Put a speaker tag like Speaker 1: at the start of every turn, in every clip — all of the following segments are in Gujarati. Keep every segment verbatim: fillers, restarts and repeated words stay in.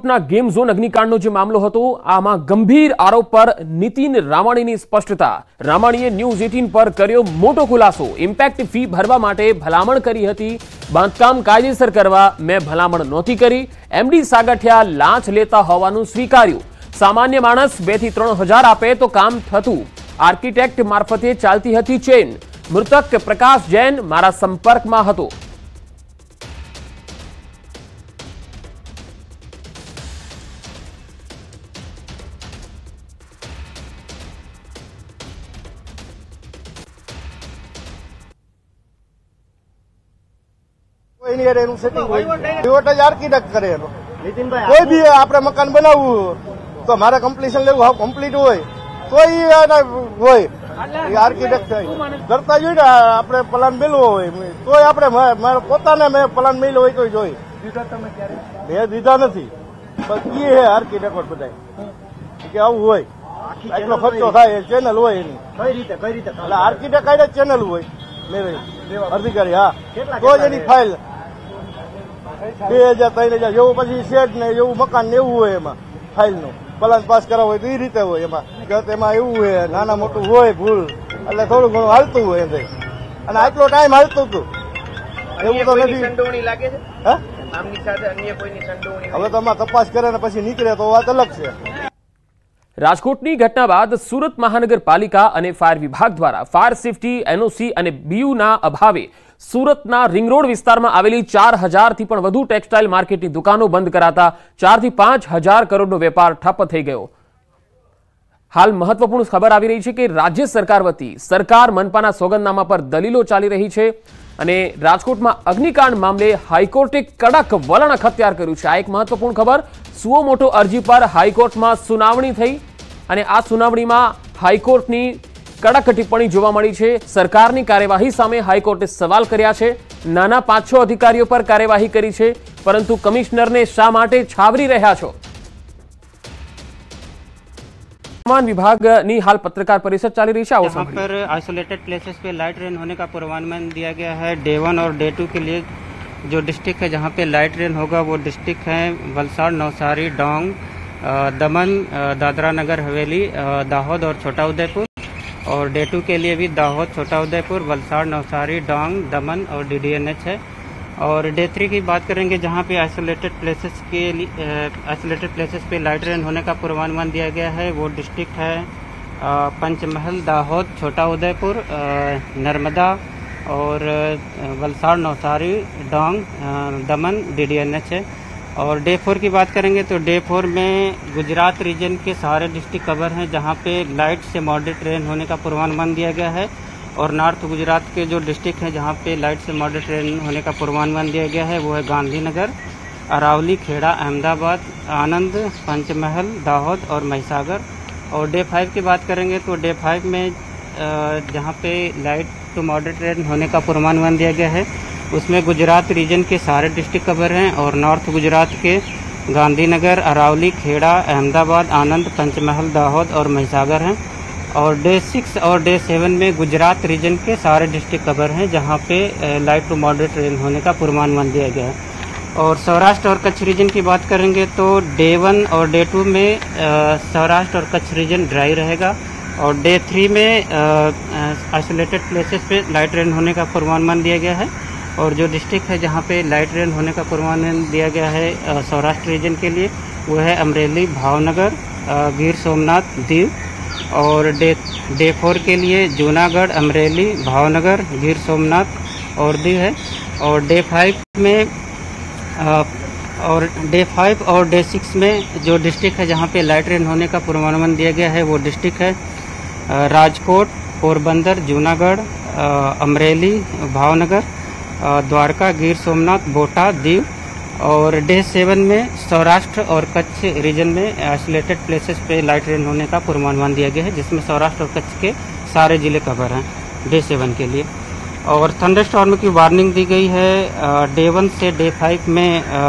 Speaker 1: ના ગેમ ઝોન અગ્નિકાંડનો જે મામલો હતો, આમાં ગંભીર આરોપ પર નીતિન રામાણીની સ્પષ્ટતા. રામાણીએ ન્યૂઝ અઠ્ઠાવીસ પર કર્યો મોટો ખુલાસો. ઇમ્પેક્ટ ફી ભરવા માટે ભલામણ કરી હતી, બાંધકામ કાયદેસર કરવા મેં ભલામણ નહોતી કરી. એમડી સાગઠિયા લાંચ લેતા હોવાનું સ્વીકાર્યું. સામાન્ય માણસ બે થી ત્રણ હજાર આપે તો કામ થતું. આર્કિટેક્ટ મારફતે ચાલતી હતી ચેન. મૃતક પ્રકાશ જૈન મારા સંપર્કમાં હતો.
Speaker 2: કોઈ બી આપણે મકાન બનાવવું તો મારે કમ્પ્લીશન લેવું, હા કમ્પ્લીટ હોય તો હોય આર્કિટેક્ટ કરતા જોઈએ ને આપણે પ્લાન મેળવો હોય તોય આપણે મારે પોતાને મેં પ્લાન મેળવ્યો હોય તો જોઈ મેં દીધા નથી. બસ એ આર્કિટેક્ટ બધા કે આવું હોય એટલો ખર્ચો થાય ચેનલ હોય એની કઈ રીતે કઈ રીતે એટલે આર્કિટેક્ટ કાઢે ચેનલ હોય મેળવે અધિકારી, હા તો જ એની ફાઇલ બે હજાર ત્રણ હજાર જેવું પછી શેડ ને એવું મકાન ને એવું હોય એમાં ફાઇલ નું પ્લાન પાસ કરાવ હોય તો એ રીતે હોય. એમાં એમાં એવું હોય નાના મોટું હોય ભૂલ એટલે થોડું ઘણું હાલતું હોય એમ અને આટલો ટાઈમ હાલતું હતું એવું તો નથી. હવે તો આમાં તપાસ કરે ને પછી નીકળે તો વાત અલગ છે.
Speaker 1: રાજકોટની ઘટના બાદ સુરત મહાનગરપાલિકા અને ફાયર વિભાગ દ્વારા ફાયર સેફટી એનઓસી અને બીયુના અભાવે સુરતના રિંગ રોડ વિસ્તારમાં આવેલી ચાર હજારથી પણ વધુ ટેક્સટાઇલ માર્કેટની દુકાનો બંધ કરાતા ચારથી પાંચ હજાર કરોડનો વેપાર ઠપ થઈ ગયો. હાલ મહત્વપૂર્ણ ખબર આવી રહી છે કે રાજ્ય સરકાર વતી સરકાર મનપાના સોગંદનામા પર દલીલો ચાલી રહી છે અને રાજકોટમાં અગ્નિકાંડ મામલે હાઈકોર્ટે કડક વલણ અખત્યાર કર્યું છે. આ એક મહત્વપૂર્ણ ખબર. સુઓ મોટો અરજી પર હાઈકોર્ટમાં સુનાવણી થઈ અને આ સુનાવણીમાં હાઈકોર્ટની કડક ટિપ્પણી જોવા મળી છે. સરકારની કાર્યવાહી સામે હાઈકોર્ટે સવાલ કર્યા છે. નાના પાંચ છ અધિકારીઓ પર કાર્યવાહી કરી છે, પરંતુ કમિશનરને શા માટે છાવરી રહ્યા છો? हवामान विभाग ની हाल पत्रकार परिषद चाली रही है.
Speaker 3: यहाँ पर आइसोलेटेड प्लेसेस पे लाइट रेन होने का पूर्वानुमान दिया गया है. डे वन और डे टू के लिए जो डिस्ट्रिक्ट है जहाँ पे लाइट रेन होगा वो डिस्ट्रिक्ट है वलसाड़, नवसारी, डोंग, दमन, दादरा नगर हवेली, दाहोद और छोटा उदयपुर. और डे टू के लिए भी दाहोद, छोटा उदयपुर, वलसाड़, नवसारी, डोंग, दमन और डी डी एन एच है. और डे थ्री की बात करेंगे जहाँ पे आइसोलेटेड प्लेसेस के लिए आइसोलेटेड प्लेसेस पे लाइट रेन होने का पूर्वानुमान दिया गया है. वो डिस्ट्रिक्ट है पंचमहल, दाहोद, छोटा उदयपुर, नर्मदा और Valsad, Navsari, Dang, Daman, D D N H है. और डे फोर की बात करेंगे तो डे फोर में गुजरात रीजन के सारे डिस्ट्रिक्ट कवर हैं जहाँ पे लाइट से मॉडरेट रेन होने का पूर्वानुमान दिया गया है. और नॉर्थ गुजरात के जो डिस्ट्रिक्ट हैं जहाँ पे लाइट से मॉडरेट रेन होने का पूर्वानुमान दिया गया है वो है गांधीनगर, अरावली, खेड़ा, अहमदाबाद, आनंद, पंचमहल, दाहोद और महिसागर. और डे फाइव की बात करेंगे तो डे फाइव में जहाँ पे लाइट टू मॉडरेट रेन होने का पूर्वानुमान दिया गया है उसमें गुजरात रीजन के सारे डिस्ट्रिक्ट कवर हैं. और नॉर्थ गुजरात के गांधीनगर, अरावली, खेड़ा, अहमदाबाद, आनंद, पंचमहल, दाहोद और महिसागर हैं. और डे सिक्स और डे सेवन में गुजरात रीजन के सारे डिस्ट्रिक्ट कवर हैं जहाँ पे लाइट टू मॉडरेट रेन होने का पूर्वानुमान दिया गया है. और सौराष्ट्र और कच्छ रीजन की बात करेंगे तो डे वन और डे टू में सौराष्ट्र और कच्छ रीजन ड्राई रहेगा. और डे थ्री में आइसोलेटेड प्लेसेस पे लाइट रेन होने का पूर्वानुमान दिया गया है. और जो डिस्ट्रिक्ट है जहाँ पे लाइट रेन होने का पूर्वानुमान दिया गया है सौराष्ट्र रीजन के लिए वो है अमरेली, भावनगर, गिर सोमनाथ, दीव. और डे डे फोर के लिए जूनागढ़, अमरेली, भावनगर, गिर सोमनाथ और दीव है. और डे फाइव में आ, और डे फाइव और डे सिक्स में जो डिस्ट्रिक्ट है जहाँ पे लाइट रेन होने का पूर्वानुमान दिया गया है वो डिस्ट्रिक्ट है राजकोट, पोरबंदर, जूनागढ़, अमरेली, भावनगर, द्वारका, गिर सोमनाथ, बोटा, दीव. और डे सेवन में सौराष्ट्र और कच्छ रीजन में आइसोलेटेड प्लेसेस पे लाइट रेन होने का पूर्वानुमान दिया गया है जिसमें सौराष्ट्र और कच्छ के सारे जिले कवर हैं डे सेवन के लिए. और थंडर स्टॉर्म की वार्निंग दी गई है डे वन से डे फाइव में आ,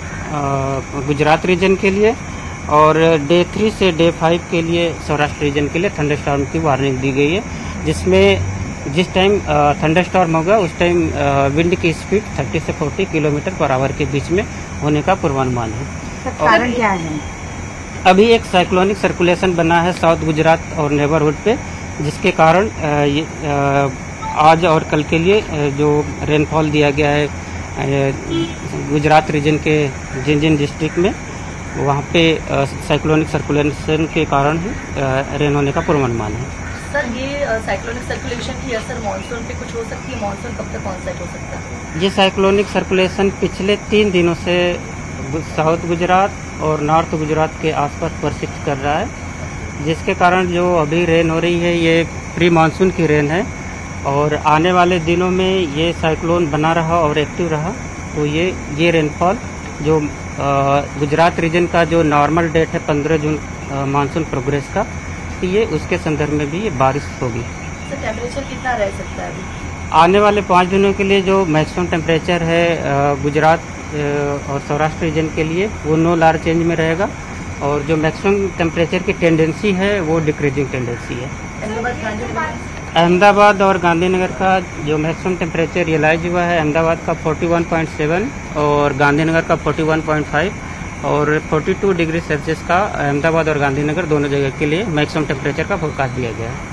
Speaker 3: आ, गुजरात रीजन के लिए. और डे थ्री से डे फाइव के लिए सौराष्ट्र रीजन के लिए थंडर स्टॉर्म की वार्निंग दी गई है जिसमें जिस टाइम थंडर स्टॉर्म होगा उस टाइम विंड की स्पीड तीस से चालीस किलोमीटर पर आवर के बीच में होने का पूर्वानुमान है.
Speaker 4: कारण क्या है?
Speaker 3: अभी एक साइक्लोनिक सर्कुलेशन बना है साउथ गुजरात और नेबरहुड पे, जिसके कारण ये आज और कल के लिए जो रेनफॉल दिया गया है गुजरात रीजन के जिन जिन डिस्ट्रिक्ट में, वहाँ पे साइक्लोनिक सर्कुलेशन के कारण ही रेन होने का पूर्वानुमान है।
Speaker 4: सर, ये साइक्लोनिक सर्कुलेशन की असर मानसून पे कुछ हो सकती है? मानसून कब तक ऑनसेट हो सकता है?
Speaker 3: ये साइक्लोनिक सर्कुलेशन पिछले तीन दिनों से साउथ गुजरात और नॉर्थ गुजरात के आसपास परसिस्ट कर रहा है, जिसके कारण जो अभी रेन हो रही है ये प्री मानसून की रेन है, और आने वाले दिनों में ये साइक्लोन बना रहा और एक्टिव रहा तो ये ये रेनफॉल जो आ, गुजरात रीजन का जो नॉर्मल डेट है पंद्रह जून मानसून प्रोग्रेस का, तो ये उसके संदर्भ में भी ये बारिश होगी।
Speaker 4: सर, टेम्परेचर कितना रह सकता है अभी?
Speaker 3: आने वाले पाँच दिनों के लिए जो मैक्सिमम टेम्परेचर है आ, गुजरात आ, और सौराष्ट्र रीजन के लिए वो नो लार्ज चेंज में रहेगा, और जो मैक्सिमम टेम्परेचर की टेंडेंसी है वो डिक्रीजिंग टेंडेंसी है। अहमदाबाद और गांधीनगर का जो मैक्सिमम टेम्परेचर रियलाइज हुआ है, अहमदाबाद का इकतालीस पॉइंट सात और गांधीनगर का इकतालीस पॉइंट पाँच और बयालीस डिग्री सेल्सियस का अहमदाबाद और गांधीनगर दोनों जगह के लिए मैक्सिमम टेम्परेचर का फोरकास्ट दिया गया है।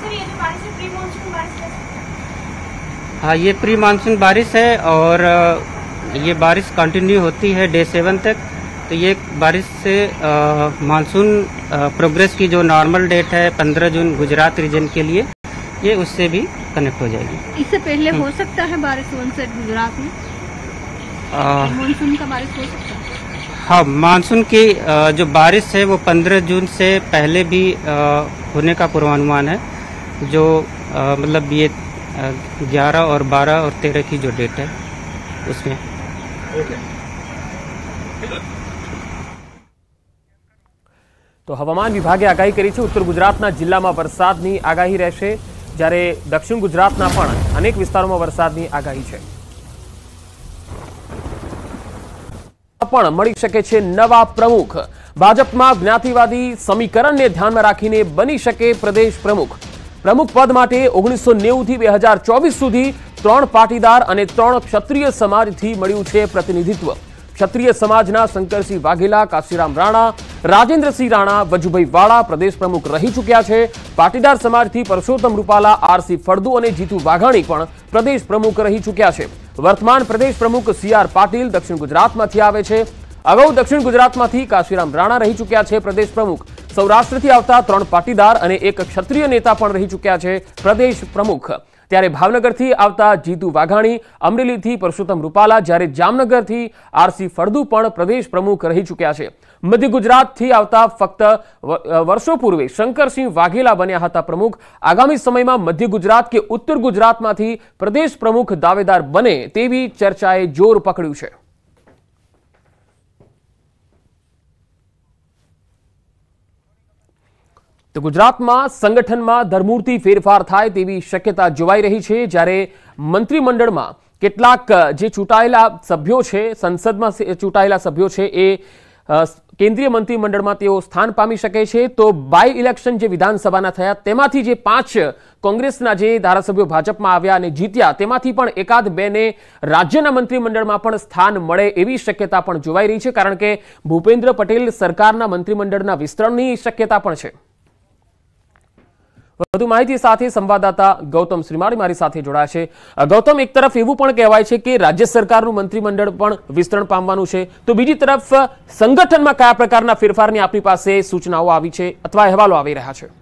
Speaker 3: हाँ, ये प्री मानसून बारिश है और ये बारिश कंटिन्यू होती है डे सेवन तक, तो ये बारिश से मानसून प्रोग्रेस की जो नॉर्मल डेट है पंद्रह जून गुजरात रीजन के लिए, ये उससे भी कनेक्ट हो जाएगी।
Speaker 4: इससे पहले हो सकता है बारिश ऑनसेट गुजरात में? मानसून का बारिश हो सकता है?
Speaker 3: हाँ, मानसून की जो बारिश है वो पंद्रह जून से पहले भी होने का पूर्वानुमान है, जो मतलब ये ग्यारह और बारह और तेरह की जो डेट है उसमें।
Speaker 1: તો હવામાન વિભાગે આગાહી કરી છે ઉત્તર ગુજરાતના જિલ્લામાં વરસાદની આગાહી રહેશે, જ્યારે દક્ષિણ ગુજરાતના પણ અનેક વિસ્તારોમાં વરસાદની આગાહી છે। પણ મળી શકે છે નવા પ્રમુખ। ભાજપમાં જ્ઞાતિવાદી સમીકરણને ધ્યાનમાં રાખીને બની શકે પ્રદેશ પ્રમુખ। પ્રમુખ પદ માટે ઓગણીસો નેવું થી બે હજાર ચોવીસ સુધી ત્રણ પાટીદાર અને ત્રણ ક્ષત્રિય સમાજથી મળ્યું છે પ્રતિનિધિત્વ। ક્ષત્રિય સમાજના શંકરસિંહ વાઘેલા, કાશીરામ રાણા, રાજેન્દ્રસિંહ રાણા, વજુભાઈ વાળા પ્રદેશ પ્રમુખ રહી ચૂક્યા છે। પાટીદાર સમાજથી પરસોત્તમ રૂપાલા, આરસી ફળદુ અને જીતુ વાઘાણી પણ પ્રદેશ પ્રમુખ રહી ચૂક્યા છે। વર્તમાન પ્રદેશ પ્રમુખ સી આર પાટીલ દક્ષિણ ગુજરાતમાંથી આવે છે। અગાઉ દક્ષિણ ગુજરાતમાંથી કાશીરામ રાણા રહી ચૂક્યા છે પ્રદેશ પ્રમુખ। સૌરાષ્ટ્રથી આવતા ત્રણ પાટીદાર અને એક ક્ષત્રિય નેતા પણ રહી ચૂક્યા છે પ્રદેશ પ્રમુખ। ત્યારે ભાવનગરથી આવતા જીતુ વાઘાણી, અમરેલીથી પરસોત્તમ રૂપાલા, જ્યારે જામનગરથી આરસી ફળદુ પણ પ્રદેશ પ્રમુખ રહી ચૂક્યા છે। મધ્ય ગુજરાતથી આવતા ફક્ત વર્ષો પૂર્વે શંકરસિંહ વાઘેલા બન્યા હતા પ્રમુખ। આગામી સમયમાં મધ્ય ગુજરાત કે ઉત્તર ગુજરાતમાંથી પ્રદેશ પ્રમુખ દાવેદાર બને તેવી ચર્ચાએ જોર પકડ્યું છે। તો ગુજરાતમાં સંગઠનમાં ધરમૂળથી ફેરફાર થાય તેવી શક્યતા જોવાઈ રહી છે, જ્યારે મંત્રીમંડળમાં કેટલાક જે ચૂંટાયેલા સભ્યો છે, સંસદમાં ચૂંટાયેલા સભ્યો છે, એ કેન્દ્રીય મંત્રીમંડળમાં તેઓ સ્થાન પામી શકે છે। તો બાય ઇલેક્શન જે વિધાનસભાના થયા તેમાંથી જે પાંચ કોંગ્રેસના જે ધારાસભ્યો ભાજપમાં આવ્યા અને જીત્યા, તેમાંથી પણ એકાદ બેને રાજ્યના મંત્રીમંડળમાં પણ સ્થાન મળે એવી શક્યતા પણ જોવાઈ રહી છે, કારણ કે ભૂપેન્દ્ર પટેલ સરકારના મંત્રીમંડળના વિસ્તરણની શક્યતા પણ છે। વધુ માહિતી સાથે સંવાદદાતા ગૌતમ શ્રીમાળી મારી સાથે જોડાયા છે। ગૌતમ, એક તરફ એવું પણ કહેવાય છે કે રાજ્ય સરકારનું મંત્રીમંડળ પણ વિસ્તરણ પામવાનું છે, તો બીજી તરફ સંગઠનમાં કયા પ્રકારના ફેરફારની આપણી પાસે સૂચનાઓ આવી છે અથવા અહેવાલો આવી રહ્યા છે?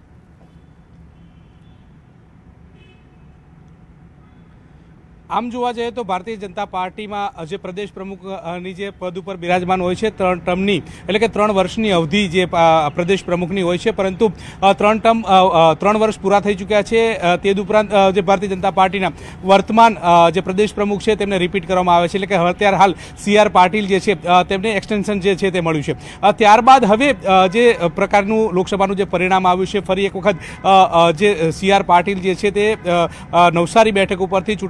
Speaker 5: આમ જોવા જઈએ તો ભારતીય જનતા પાર્ટીમાં જે પ્રદેશ પ્રમુખની જે પદ ઉપર બિરાજમાન હોય છે ત્રણ ટર્મની એટલે કે ત્રણ વર્ષની અવધિ જે પ્રદેશ પ્રમુખની હોય છે, પરંતુ ત્રણ ટર્મ ત્રણ વર્ષ પૂરા થઈ ચૂક્યા છે। તે ઉપરાંત જે ભારતીય જનતા પાર્ટીના વર્તમાન જે પ્રદેશ પ્રમુખ છે તેમને રિપીટ કરવામાં આવે છે, એટલે કે અત્યારે હાલ સી આર પાટીલ જે છે તેમને એક્સટેન્શન જે છે તે મળ્યું છે। ત્યારબાદ હવે જે પ્રકારનું લોકસભાનું જે પરિણામ આવ્યું છે, ફરી એક વખત જે સી આર પાટીલ જે છે તે નવસારી બેઠક ઉપરથી ચૂંટણી લડ્યા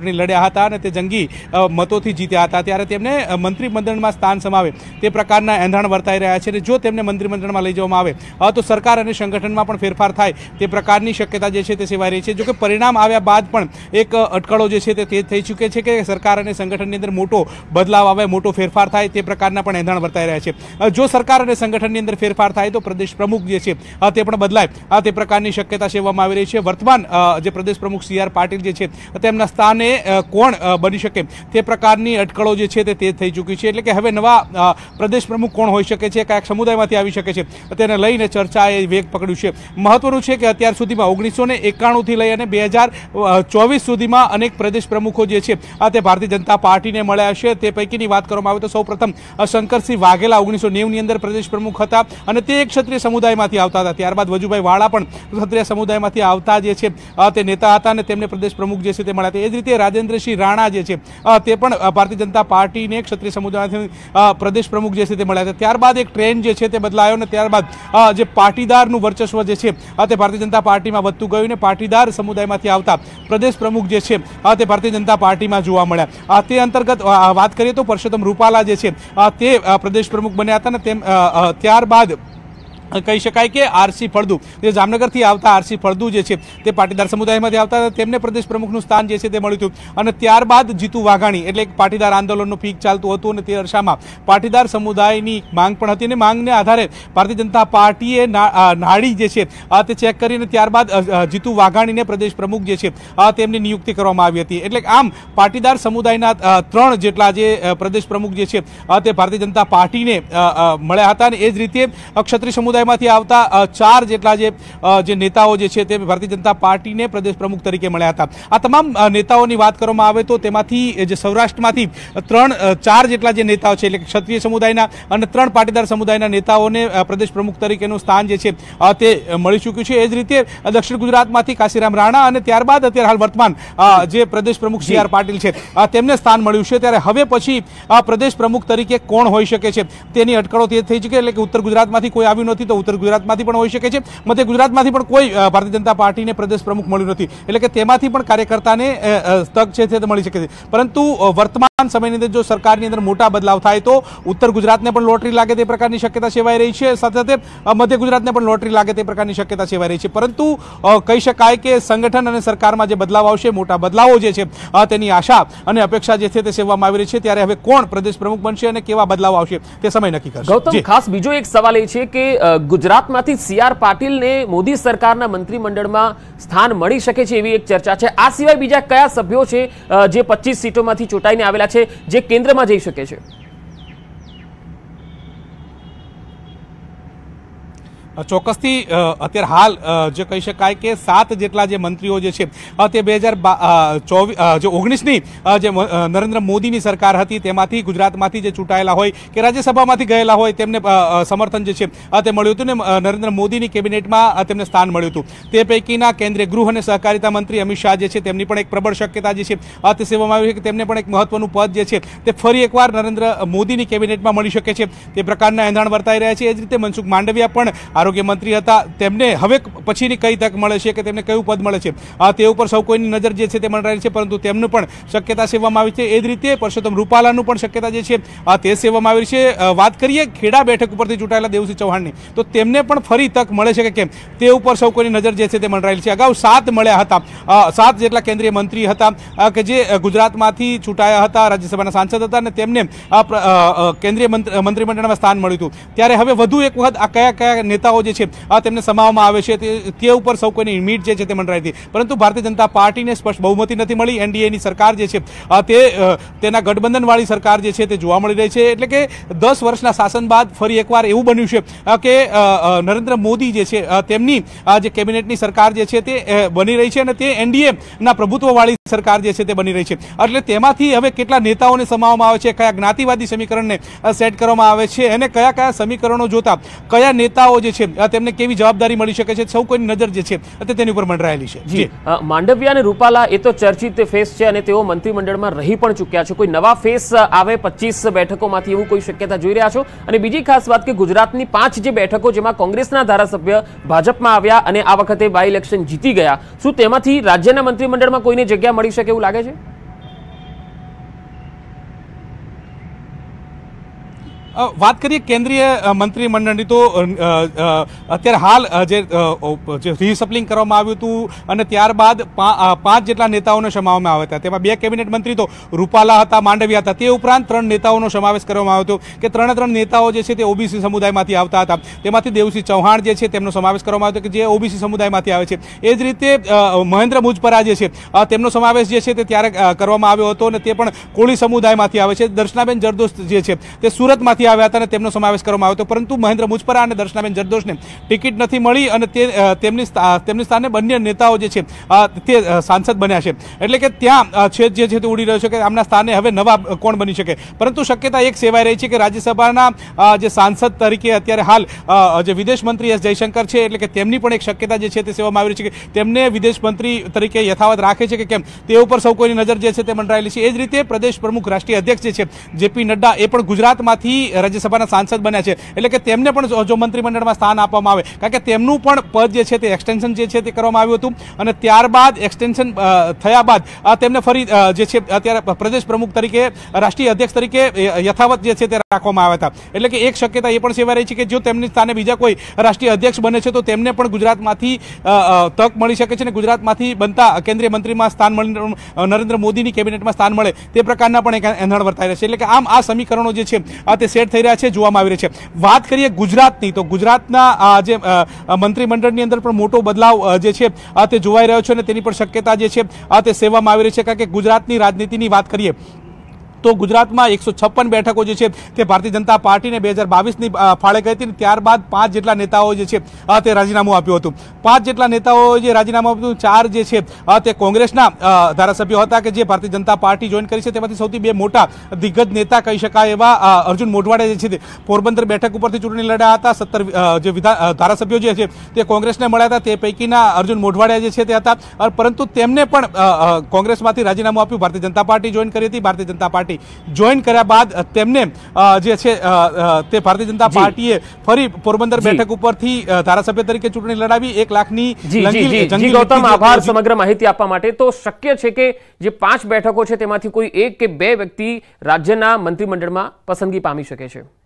Speaker 5: લડ્યા હતા અને તે જંગી મતોથી જીત્યા હતા, ત્યારે તેમને મંત્રીમંડળમાં સ્થાન સમાવે તે પ્રકારના એંધાણ વર્તાઈ રહ્યા છે. અને જો તેમને મંત્રીમંડળમાં લઈ જવામાં આવે તો સરકાર અને સંગઠનમાં પણ ફેરફાર થાય તે પ્રકારની શક્યતા જે છે તે સેવાઈ રહી છે. જોકે પરિણામ આવ્યા બાદ પણ એક અટકળો જે છે તે તે થઈ ચૂકે છે કે સરકાર અને સંગઠનની અંદર મોટો બદલાવ આવે, મોટો ફેરફાર થાય તે પ્રકારના પણ એંધાણ વર્તાઈ રહ્યા છે. જો સરકાર અને સંગઠનની અંદર ફેરફાર થાય તો પ્રદેશ પ્રમુખ જે છે તે પણ બદલાય તે પ્રકારની શક્યતા સેવામાં આવી રહી છે. વર્તમાન જે પ્રદેશ પ્રમુખ સી આર પાટીલ જે છે તેમના સ્થાને કોણ બની શકે તે પ્રકારની અટકળો જે છે તે તે થઈ ચૂકી છે. એટલે કે હવે નવા પ્રદેશ પ્રમુખ કોણ હોઈ શકે છે, કયા સમુદાયમાંથી આવી શકે છે, તેને લઈને ચર્ચાએ વેગ પકડ્યું છે. મહત્વનું છે કે અત્યાર સુધીમાં ઓગણીસો ને એકાણું થી લઈ અને બે હજાર ચોવીસ સુધીમાં અનેક પ્રદેશ પ્રમુખો જે છે તે ભારતીય જનતા પાર્ટીને મળ્યા છે. તે પૈકીની વાત કરવામાં આવે તો સૌ પ્રથમ શંકરસિંહ વાઘેલા ઓગણીસો નેવું ની અંદર પ્રદેશ પ્રમુખ હતા અને તે એક ક્ષત્રિય સમુદાયમાંથી આવતા હતા. ત્યારબાદ વજુભાઈ વાળા પણ ક્ષત્રિય સમુદાયમાંથી આવતા જે છે તે નેતા હતા અને તેમને પ્રદેશ પ્રમુખ જે છે તે મળ્યા હતા. એ જ રીતે રાજેન્દ્રસિંહ રાણા જે છે તે પણ ભારતીય જનતા પાર્ટીને ક્ષત્રિય સમુદાયમાંથી પ્રદેશ પ્રમુખ જે છે તે મળ્યા હતા. ત્યારબાદ એક ટ્રેન્ડ જે છે તે બદલાયો અને ત્યારબાદ જે પાટીદારનું વર્ચસ્વ જે છે તે ભારતીય જનતા પાર્ટીમાં વધતું ગયું ને પાટીદાર સમુદાયમાંથી આવતા પ્રદેશ પ્રમુખ જે છે તે ભારતીય જનતા પાર્ટીમાં જોવા મળ્યા. તે અંતર્ગત વાત કરીએ તો પરસોત્તમ રૂપાલા જે છે તે પ્રદેશ પ્રમુખ બન્યા હતા ને તેમ ત્યારબાદ કહી શકાય કે આરસી ફળદુ જે જામનગરથી આવતા આરસી ફળદુ જે છે તે પાટીદાર સમુદાયમાંથી આવતા હતા, તેમને પ્રદેશ પ્રમુખનું સ્થાન જે છે તે મળ્યું હતું. અને ત્યારબાદ જીતુ વાઘાણી એટલે એક પાટીદાર આંદોલનનું પીક ચાલતું હતું અને તે અરસામાં પાટીદાર સમુદાયની માંગ પણ હતી અને માંગને આધારે ભારતીય જનતા પાર્ટીએ નાડી જે છે તે ચેક કરીને ત્યારબાદ જીતુ વાઘાણીને પ્રદેશ પ્રમુખ જે છે તેમની નિયુક્તિ કરવામાં આવી હતી. એટલે આમ પાટીદાર સમુદાયના ત્રણ જેટલા જે પ્રદેશ પ્રમુખ જે છે તે ભારતીય જનતા પાર્ટીને મળ્યા હતા અને એ જ રીતે ક્ષત્રિય સમુદાય માંથી આવતા ચાર જેટલા જે નેતાઓ જે છે તે ભારતીય જનતા પાર્ટીને પ્રદેશ પ્રમુખ તરીકે મળ્યા હતા. આ તમામ નેતાઓની વાત કરવામાં આવે તો તેમાંથી જે સૌરાષ્ટ્રમાંથી ત્રણ ચાર જેટલા જે નેતાઓ છે એટલે ક્ષત્રિય સમુદાયના અને ત્રણ પાટીદાર સમુદાયના નેતાઓને પ્રદેશ પ્રમુખ તરીકેનું સ્થાન જે છે તે મળી ચૂક્યું છે. એ જ રીતે દક્ષિણ ગુજરાતમાંથી કાશીરામ રાણા અને ત્યારબાદ અત્યારે હાલ વર્તમાન જે પ્રદેશ પ્રમુખ સી આર પાટીલ છે તેમને સ્થાન મળ્યું છે. ત્યારે હવે પછી આ પ્રદેશ પ્રમુખ તરીકે કોણ હોઈ શકે છે તેની અટકળો તે થઈ ચૂકી. એટલે કે ઉત્તર ગુજરાતમાંથી કોઈ આવ્યું નથી તો ઉત્તર ગુજરાતમાંથી પણ હોઈ શકે છે, મધ્ય ગુજરાતમાંથી પણ કોઈ ભારતીય જનતા પાર્ટીને પ્રદેશ પ્રમુખ મળ્યું નથી. એટલે કે તેમાંથી પણ કાર્યકર્તાને તક છે તે મળી શકે છે. પરંતુ વર્તમાન સમયની અંદર જો સરકારની અંદર મોટા બદલાવ થાય તો ઉત્તર ગુજરાતને પણ લોટરી લાગે તે પ્રકારની શક્યતા સેવાઈ રહી છે, સાથે સાથે મધ્ય ગુજરાતને પણ લોટરી લાગે તે પ્રકારની શક્યતા સેવાઈ રહી છે. પરંતુ કહી શકાય કે સંગઠન અને સરકારમાં જે બદલાવ આવશે, મોટા બદલાવો જે છે તેની આશા અને અપેક્ષા જે છે તે સેવામાં આવી રહી છે. ત્યારે હવે કોણ પ્રદેશ પ્રમુખ બનશે અને કેવા બદલાવ આવશે તે સમય નક્કી કરશે.
Speaker 1: ગૌતમ, ખાસ બીજો એક સવાલ એ છે કે ગુજરાતમાંથી સી આર પાટીલને મોદી સરકારના મંત્રીમંડળમાં સ્થાન મળી શકે છે એવી એક ચર્ચા છે. આ સિવાય બીજા કયા સભ્યો છે જે પચીસ સીટોમાંથી ચૂંટાઈને આવેલા છે જે કેન્દ્રમાં જઈ શકે છે?
Speaker 5: ચોક્કસથી અત્યારે હાલ જે કહી શકાય કે સાત જેટલા જે મંત્રીઓ જે છે તે બે હજાર ચોવીસ જે ઓગણીસની જે નરેન્દ્ર મોદીની સરકાર હતી તેમાંથી ગુજરાતમાંથી જે ચૂંટાયેલા હોય કે રાજ્યસભામાંથી ગયેલા હોય તેમને સમર્થન જે છે તે મળ્યું હતું ને નરેન્દ્ર મોદીની કેબિનેટમાં તેમને સ્થાન મળ્યું હતું. તે પૈકીના કેન્દ્રીય ગૃહ અને સહકારિતા મંત્રી અમિત શાહ જે છે તેમની પણ એક પ્રબળ શક્યતા જે છે તે સેવામાં આવી છે કે તેમને પણ એક મહત્વનું પદ જે છે તે ફરી એકવાર નરેન્દ્ર મોદીની કેબિનેટમાં મળી શકે છે તે પ્રકારના એંધાણ વર્તાઈ રહ્યા છે. એ જ રીતે મનસુખ માંડવિયા પણ આરોગ્ય મંત્રી હતા, તેમને હવે પછીની કઈ તક મળે છે કે તેમને કયું પદ મળે છે તે ઉપર સૌ કોઈની નજર જે છે તે મંડરાયેલી છે, પરંતુ તેમનું પણ શક્યતા સેવામાં આવી છે. એ જ રીતે પરસોત્તમ રૂપાલાનું પણ શક્યતા જે છે તે સેવામાં આવી છે. વાત કરીએ ખેડા બેઠક ઉપરથી ચૂંટાયેલા દેવસિંહ ચૌહાણની તો તેમને પણ ફરી તક મળે છે કે કેમ તે ઉપર સૌ કોઈની નજર જે છે તે મંડરાયેલી છે. અગાઉ સાત મળ્યા હતા, સાત જેટલા કેન્દ્રીય મંત્રી હતા કે જે ગુજરાતમાંથી ચૂંટાયા હતા, રાજ્યસભાના સાંસદ હતા અને તેમને કેન્દ્રીય મંત્રીમંડળમાં સ્થાન મળ્યું હતું. ત્યારે હવે વધુ એક વખત આ કયા કયા નેતાઓ જે છે તેમને સમાવવામાં આવે છે તે ઉપર સૌ કોઈની મીટ જે છે તે મંડરાઈ હતી. પરંતુ ભારતીય જનતા પાર્ટીને સ્પષ્ટ બહુમતી નથી મળી. એનડીએની સરકાર જે છે તે તેના ગઠબંધનવાળી સરકાર જે છે તે જોવા મળી રહી છે. એટલે કે દસ વર્ષના શાસન બાદ ફરી એકવાર એવું બન્યું છે કે નરેન્દ્ર મોદી જે છે તેમની જે કેબિનેટની સરકાર જે છે તે બની રહી છે અને તે એનડીએ ના પ્રભુત્વવાળી સરકાર જે છે તે બની રહી છે. એટલે તેમાંથી હવે કેટલા નેતાઓને સમાવવામાં આવે છે, કયા જ્ઞાતિવાદી સમીકરણને સેટ કરવામાં આવે છે અને કયા કયા સમીકરણો જોતા કયા નેતાઓ જે છે તેમને કેવી જવાબદારી મળી શકે છે, સૌ કોઈની નજર જે છે તે તેની ઉપર મંડરાયેલી છે.
Speaker 1: જી, માંડવિયા અને રૂપાલા એ તો ચર્ચિત ફેસ છે અને તેઓ મંત્રીમંડળમાં રહી પણ ચૂક્યા છે. કોઈ નવા ફેસ આવે પચીસ બેઠકોમાંથી એવું કોઈ શક્યતા જોઈ રહ્યા છો? અને બીજી ખાસ વાત કે ગુજરાતની પાંચ જે બેઠકો જેમાં કોંગ્રેસના ધારાસભ્ય ભાજપમાં આવ્યા અને આ વખતે બાય ઇલેક્શન જીતી ગયા, શું તેમાંથી રાજ્યના મંત્રીમંડળમાં કોઈને જગ્યા મળી શકે એવું લાગે છે?
Speaker 5: વાત કરીએ કેન્દ્રીય મંત્રીમંડળની તો અત્યારે હાલ જે રિસપ્લિંગ કરવામાં આવ્યું હતું અને ત્યારબાદ પાંચ જેટલા નેતાઓને સમાવવામાં આવ્યા હતા. તેમાં બે કેબિનેટ મંત્રી તો રૂપાલા હતા, માંડવિયા હતા. તે ઉપરાંત ત્રણ નેતાઓનો સમાવેશ કરવામાં આવ્યો હતો કે ત્રણે ત્રણ નેતાઓ જે છે તે ઓબીસી સમુદાયમાંથી આવતા હતા. તેમાંથી દેવસિંહ ચૌહાણ જે છે તેમનો સમાવેશ કરવામાં આવ્યો હતો કે જે ઓબીસી સમુદાયમાંથી આવે છે. એ જ રીતે મહેન્દ્ર મુજપરા જે છે તેમનો સમાવેશ જે છે તે ત્યારે કરવામાં આવ્યો હતો અને તે પણ કોળી સમુદાયમાંથી આવે છે. દર્શનાબેન જરદોશ જે છે તે સુરતમાંથી આવ્યા હતા અને તેમનો સમાવેશ કરવામાં આવ્યો હતો. પરંતુ મહેન્દ્ર મુજપરા અને દર્શનાબેન જરદોશને ટિકિટ નથી મળી અને તે તેમની તેમની સ્થાને બંને નેતાઓ જે છે તે સાંસદ બન્યા છે. એટલે કે ત્યાં છેદ જે છે તે ઉડી રહ્યો છે કે આમના સ્થાને હવે નવા કોણ બની શકે. પરંતુ શક્યતા એક સેવાઈ રહી છે કે રાજ્યસભાના જે સાંસદ તરીકે અત્યારે હાલ જે વિદેશ મંત્રી એસ જયશંકર છે એટલે કે તેમની પણ એક શક્યતા જે છે તે સેવામાં આવી રહી છે કે તેમને વિદેશ મંત્રી તરીકે યથાવત રાખે છે કે કેમ તે ઉપર સૌ કોઈની નજર જે છે તે મંડરાયેલી છે. એ જ રીતે પ્રદેશ પ્રમુખ રાષ્ટ્રીય અધ્યક્ષ જે છે જેપી નડ્ડા એ પણ ગુજરાતમાંથી રાજ્યસભાના સાંસદ બન્યા છે. એટલે કે તેમને પણ જો મંત્રીમંડળમાં સ્થાન આપવામાં આવે કારણ કે તેમનું પણ પદ જે છે તે એક્સટેન્શન જે છે તે કરવામાં આવ્યું હતું અને ત્યારબાદ એક્સટેન્શન થયા બાદ તેમને ફરી જે છે અત્યારે પ્રદેશ પ્રમુખ તરીકે રાષ્ટ્રીય અધ્યક્ષ તરીકે યથાવત જે છે તે રાખવામાં આવ્યા હતા. એટલે કે એક શક્યતા એ પણ સેવાઈ રહી છે કે જો તેમની સ્થાને બીજા કોઈ રાષ્ટ્રીય અધ્યક્ષ બને છે તો તેમને પણ ગુજરાતમાંથી તક મળી શકે છે અને ગુજરાતમાંથી બનતા કેન્દ્રીય મંત્રીમાં સ્થાન મળી નરેન્દ્ર મોદીની કેબિનેટમાં સ્થાન મળે તે પ્રકારના પણ એક એંધણ વર્તાઈ રહ્યા છે. એટલે કે આમ આ સમીકરણો જે છે તે સેટ થઈ રહ્યા છે, જોવામાં આવી રહ્યા છે. વાત કરીએ ગુજરાતની તો ગુજરાતના જે મંત્રીમંડળની અંદર પણ મોટો બદલાવ જે છે તે જોવાઈ રહ્યો છે અને તેની પણ શક્યતા જે છે તે સેવામાં આવી રહી છે. કારણ કે ગુજરાતની રાજનીતિની વાત કરીએ તો ગુજરાતમાં એકસો છપ્પન બેઠકો જે છે તે ભારતીય જનતા પાર્ટીને બે હજાર બાવીસની ફાળે ગઈ હતી. ત્યારબાદ પાંચ જેટલા નેતાઓ જે છે તે રાજીનામું આપ્યું હતું. પાંચ જેટલા નેતાઓ જે રાજીનામું આપ્યું હતું, ચાર જે છે તે કોંગ્રેસના ધારાસભ્યો હતા કે જે ભારતીય જનતા પાર્ટી જોઈન કરી છે. તેમાંથી સૌથી બે મોટા દિગ્ગજ નેતા કહી શકાય એવા અર્જુન મોઢવાડિયા જે છે તે પોરબંદર બેઠક ઉપરથી ચૂંટણી લડ્યા હતા. સત્તર જે ધારાસભ્યો જે છે તે કોંગ્રેસને મળ્યા હતા. તે પૈકીના અર્જુન મોઢવાડિયા જે છે તે હતા. પરંતુ તેમને પણ કોંગ્રેસમાંથી રાજીનામું આપ્યું. ભારતીય જનતા પાર્ટી જોઈન કરી હતી. ભારતીય જનતા પાર્ટી જોઈન કર્યા બાદ તેમને જે છે તે ભારતીય જનતા પાર્ટીએ ફરી પોરબંદર બેઠક ઉપરથી ધારાસભ્ય તરીકે ચૂંટણી લડાવી. એક લાખની
Speaker 1: જી ગૌતમ, આભાર સમગ્ર માહિતી આપવા માટે. તો શક્ય છે કે જે પાંચ બેઠકો છે તેમાંથી કોઈ એક કે બે વ્યક્તિ રાજ્યના મંત્રીમંડળમાં પસંદગી પામી શકે છે?